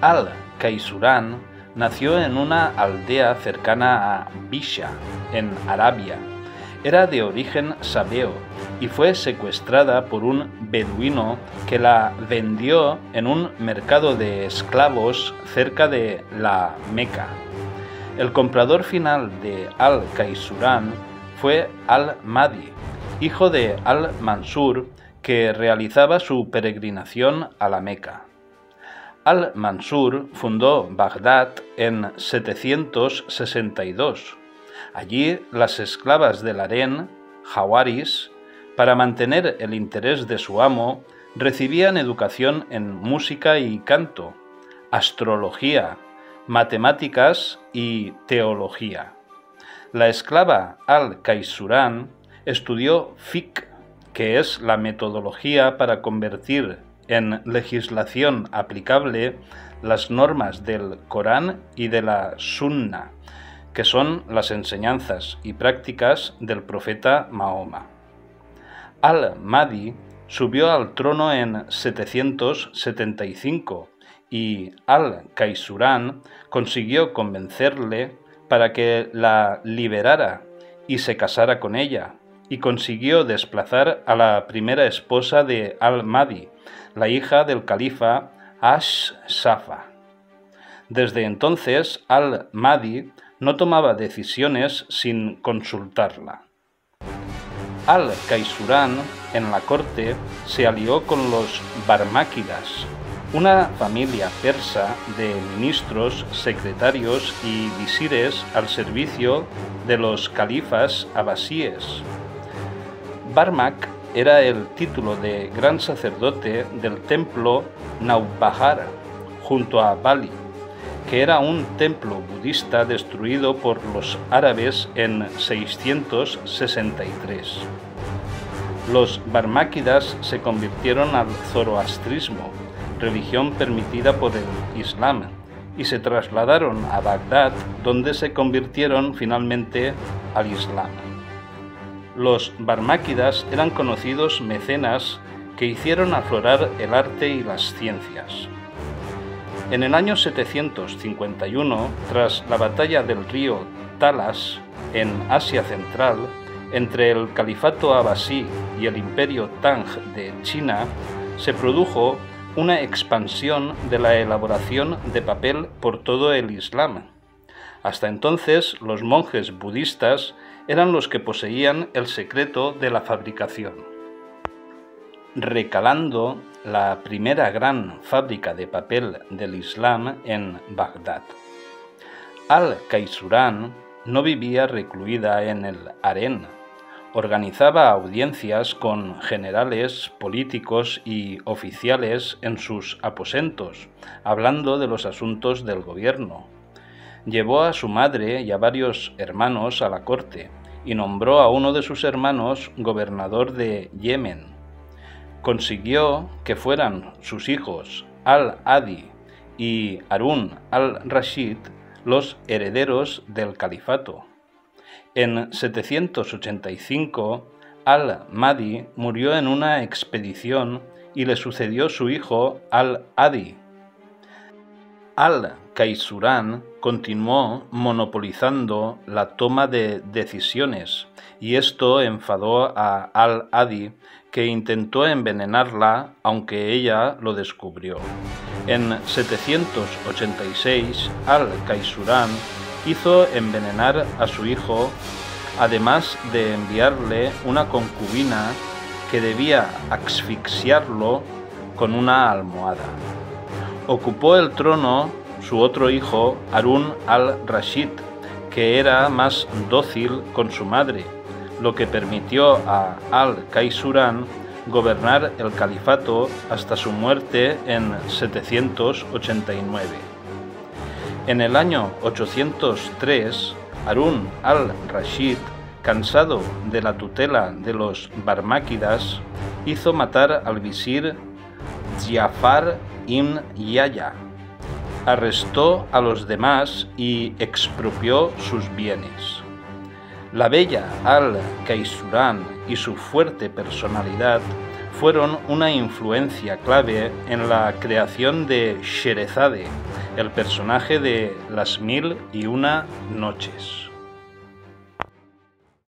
Al-Kaisurán nació en una aldea cercana a Bisha, en Arabia. Era de origen sabeo y fue secuestrada por un beduino que la vendió en un mercado de esclavos cerca de la Meca. El comprador final de Al-Kaisurán fue Al-Mahdi, hijo de Al-Mansur, que realizaba su peregrinación a la Meca. Al-Mansur fundó Bagdad en 762. Allí las esclavas del harén, jawaris, para mantener el interés de su amo, recibían educación en música y canto, astrología, matemáticas y teología. La esclava Al-Kaisurán estudió fiqh, que es la metodología para convertir en legislación aplicable las normas del Corán y de la Sunna, que son las enseñanzas y prácticas del profeta Mahoma. Al-Mahdi subió al trono en 775 y Al-Kaisurán consiguió convencerle para que la liberara y se casara con ella, y consiguió desplazar a la primera esposa de Al-Mahdi, la hija del califa Ash-Safa. Desde entonces, Al-Mahdi no tomaba decisiones sin consultarla. Al-Kaisurán, en la corte, se alió con los Barmáquidas, una familia persa de ministros, secretarios y visires al servicio de los califas abasíes. Barmak era el título de gran sacerdote del templo Naubajar, junto a Bali, que era un templo budista destruido por los árabes en 663. Los barmáquidas se convirtieron al zoroastrismo, religión permitida por el Islam, y se trasladaron a Bagdad, donde se convirtieron finalmente al Islam. Los barmáquidas eran conocidos mecenas que hicieron aflorar el arte y las ciencias. En el año 751, tras la batalla del río Talas, en Asia Central, entre el califato abasí y el imperio Tang de China, se produjo una expansión de la elaboración de papel por todo el Islam. Hasta entonces, los monjes budistas eran los que poseían el secreto de la fabricación. Recalando la primera gran fábrica de papel del Islam en Bagdad. Al-Kaisurán no vivía recluida en el harén. Organizaba audiencias con generales, políticos y oficiales en sus aposentos, hablando de los asuntos del gobierno. Llevó a su madre y a varios hermanos a la corte y nombró a uno de sus hermanos gobernador de Yemen. Consiguió que fueran sus hijos Al-Adi y Harún al-Rashid los herederos del califato. En 785, Al-Mahdi murió en una expedición y le sucedió su hijo Al-Adi. Al-Kaisurán continuó monopolizando la toma de decisiones y esto enfadó a Al-Adi, que intentó envenenarla, aunque ella lo descubrió. En 786, Al-Kaisurán hizo envenenar a su hijo, además de enviarle una concubina que debía asfixiarlo con una almohada. Ocupó el trono su otro hijo, Harún al-Rashid, que era más dócil con su madre, lo que permitió a Al-Kaisurán gobernar el califato hasta su muerte en 789. En el año 803, Harún al-Rashid, cansado de la tutela de los barmáquidas, hizo matar al visir Ja'far ibn Yahya, arrestó a los demás y expropió sus bienes. La bella Al-Kaisurán y su fuerte personalidad fueron una influencia clave en la creación de Sherezade, el personaje de Las Mil y Una Noches.